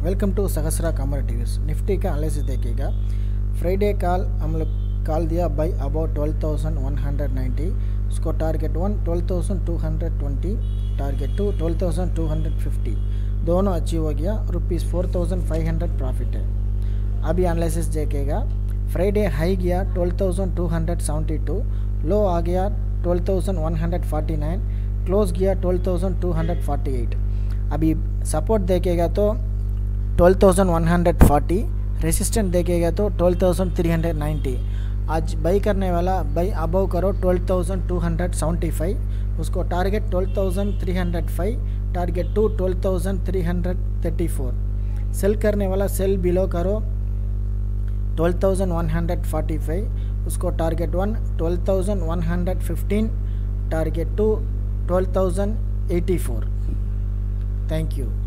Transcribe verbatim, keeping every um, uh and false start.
Welcome to Sahasra commodities. Nifty का analysis देखिएगा। Friday call हम लोग कॉल दिया buy about twelve thousand one hundred ninety, उसको target one twelve thousand two hundred twenty, target two twelve thousand two hundred fifty, दोनों achieve हो गया। Rupees four thousand five hundred profit है। अभी analysis देखिएगा। फ्राइडे हाई गया twelve thousand two hundred seventy two, low आ गया twelve thousand one hundred forty nine, close गया twelve thousand two hundred forty eight. अभी सपोर्ट देखेगा तो twelve thousand one hundred forty, resistant देखेगा तो twelve thousand three hundred ninety. आज buy करने वाला बाई अबव करो twelve thousand two hundred seventy five, उसको target twelve thousand three hundred five, target two twelve thousand three hundred thirty four. Sell करने वाला sell below करो twelve thousand one hundred forty five, उसको target one twelve thousand one hundred fifteen, target two twelve thousand eighty four. Thank you.